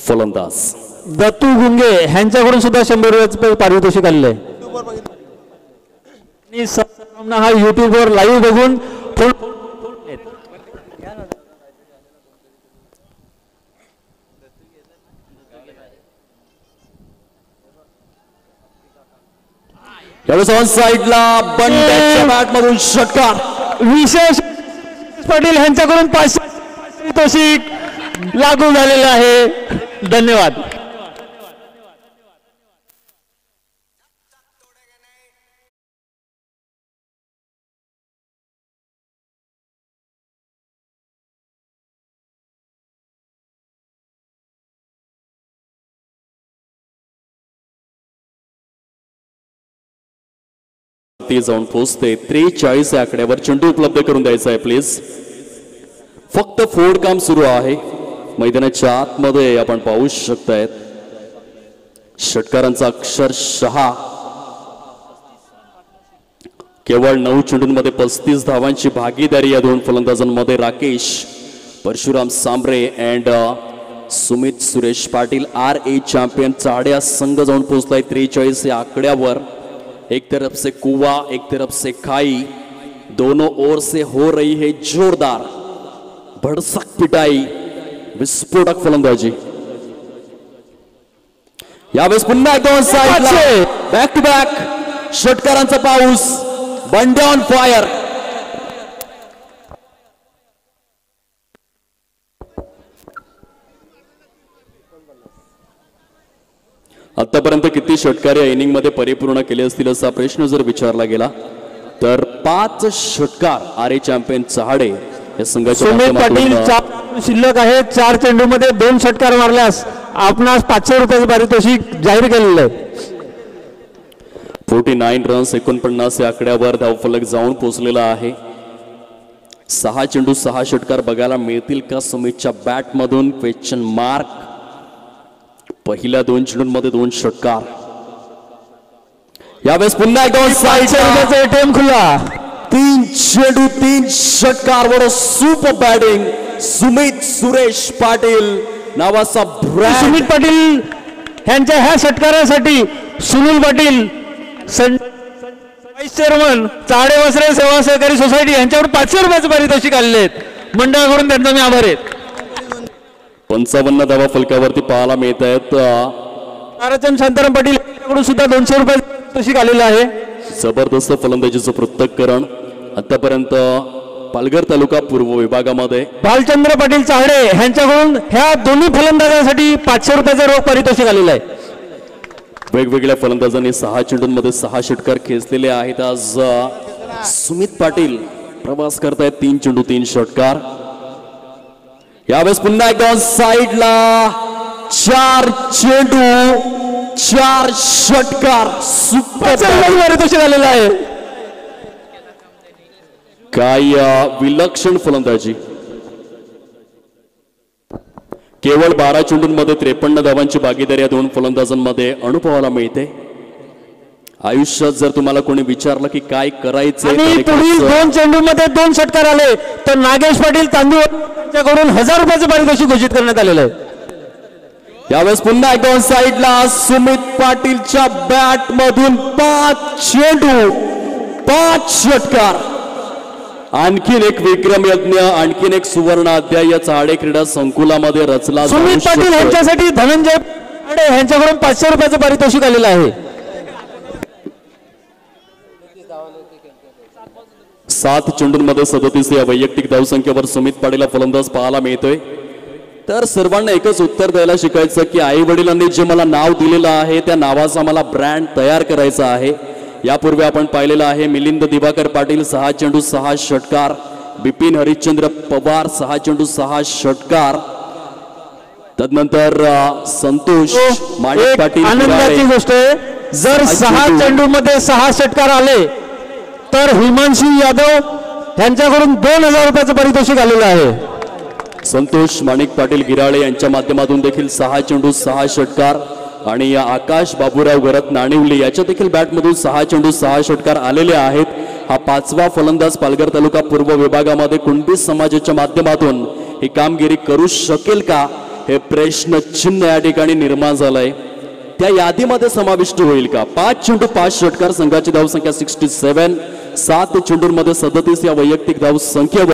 फलंदाज दत्तू गुंगे ह्यांच्याकडून सुद्धा 100 रुपये पारितोषिक आलेले आहे. हा युट्यूबवर लाईव्ह बघून यावेळेस ऑन साइडला बंड्याच्या बॅटमधून षटकार. विशेष पाटील ह्यांच्याकडून 500 पारितोषिक लागू झालेलं आहे. धन्यवाद. ती जाऊन पोहोचते 43 या आकड्यावर. चेंडू उपलब्ध करून द्यायचा आहे प्लीज. फक्त फोडकाम सुरू आहे मैदानाच्या आतमध्ये. आपण पाहू शकतायत षटकारांचा अक्षरशः केवळ 9 चेंडूंमध्ये 35 धावांची भागीदारी या दोन फलंदाजांमध्ये. Rakesh Parshuram Sambre and Sumit Suresh Patil RA champion चाड्या संघ जाऊन पोहोचलाय 43 या आकड्यावर. एक तरफ से कुआ एक तरफ से खाई, दोनों ओर से हो रही है जोरदार भड़सक पिटाई, विस्फोटक फलंदाजी. यावेळेस पुन्हा दोन साइडला बॅक टू बॅक षटकारांचा पाऊस. Bandya on fire. आतापर्यंत किती षटकार या इनिंग मध्ये परिपूर्ण केले असतील असा प्रश्न जर विचारला गेला तर 5 षटकार RA चॅम्पियन चहाडे या संघाचे. सुमित पाटील शिल्लक आहे. 4 चेंडूमध्ये 2 षटकार मारल्यास आपणास 500 रुपयाचे पारितोषिक जाहीर केलेलं आहे. 49 रन्स 49 या आकड्यावर धावफलक जाऊन पोहोचलेला आहे. 6 चेंडू 6 षटकार बघायला मिळतील का सुमितच्या बॅट मधून? Question mark. पहिल्या 2 चेंडूंमध्ये 2 षटकार. यावेळेस पुन्हा 2 साइडचा एटीएम खुला. 3 चेंडू 3 षटकार. वर सुपर बॅटिंग सुमित सुरेश पाटील नावाचा ब्रँड. सुमित पाटील यांच्या ह्या षटकारासाठी सुनील पाटील वाईस चेअरमन चाडे वस्त्रे सेवा सहकारी सोसायटी यांच्यावर 500 रुपयाचे पारितोषिक आलेले आहेत. मंडळाकडून त्यांचा मी आभार आहे. 55 धावा फलकावरती पाहायला मिळत आहेत. ताराचंद शांताराम पाटील यांच्याकडून सुद्धा 200 रुपये पारितोषिक आलेलं आहे. जबरदस्त फलंदाजीचं पृथक्करण आतापर्यंत पालघर तालुका पूर्व विभागामध्ये. भालचंद्र पाटील चाहडे यांच्याकडून ह्या दोन्ही फलंदाजांसाठी 500 रुपयाचं रोख पारितोषिक आलेलं आहे. वेगवेगळ्या फलंदाजांनी 6 चेंडूंमध्ये 6 षटकार खेचलेले आहेत. आज सुमित पाटील प्रवास करतायत 3 चेंडू 3 षटकार. यावेळेस पुन्हा एकदा साइडला 4 चेंडू 4 षटकार. सुपर पारितोषिक आलेलं आहे. काय विलक्षण फलंदाजी. केवळ 12 चेंडूंमध्ये 53 धावांची भागीदारी या दोन फलंदाजांमध्ये अनुभवायला मिळते. आयुष्यात जर तुम्हाला कोणी विचारलं की काय करायचं आणि पुढील 2 चेंडूमध्ये 2 षटकार आले तर नागेश पाटील तांदूळ यांच्याकडून 1000 रुपयाचे पारितोषिक घोषित करण्यात आलेलं आहे. यावेळेस पुन्हा एकदा साइडला सुमित पाटीलच्या बॅट मधून 5 चेंडू 5 षटकार. आणखीन एक विक्रम यज्ञ, आणखीन एक सुवर्ण अध्याय या चाडे क्रीडा संकुलामध्ये रचला. सुमित पाटील यांच्यासाठी धनंजय यांच्याकडून 500 रुपयाचे पारितोषिक आलेलं आहे. 7 चेंडूंमध्ये 37 या वैयक्तिक धावसंख्येवर सुमित पाटीलला फलंदाज पाहायला मिळतोय. तर सर्वांना एकच उत्तर द्यायला शिकायचं की आई वडिलांनी जे मला नाव दिलेलं आहे त्या नावाचा मला ब्रँड तयार करायचा आहे. यापूर्वी आपण पाहिलेलं आहे मिलिंद दिवाकर पाटील 6 चेंडू 6 षटकार. बिपिन हरिश्चंद्र पवार 6 चेंडू 6 षटकार. तदनंतर संतोष माणिक पाटील. आनंदाची गोष्ट आहे जर 6 चेंडूमध्ये 6 षटकार आले तर हिमांशू यादव यांच्याकडून 2000 रुपयाचं पारितोषिक आलेलं आहे. संतोष माणिक पाटील गिराळे यांच्या माध्यमातून देखील 6 चेंडू 6 षटकार. आणि या आकाश बाबूराव गरत नाणिवली याच्या देखील बॅटमधून 6 चेंडू 6 षटकार आलेले आहेत. हा 5वा फलंदाज पालघर तालुका पूर्व विभागामध्ये कुणबी समाजाच्या माध्यमातून ही कामगिरी करू शकेल का हे प्रश्नचिन्ह या ठिकाणी निर्माण झालंय. त्या यादीमध्ये समाविष्ट होईल का? 5 चेंडू 5 षटकार, संघाची धावसंख्या 67. 7 चेंडूंमध्ये 37 या वैयक्तिक धावसंख्येवर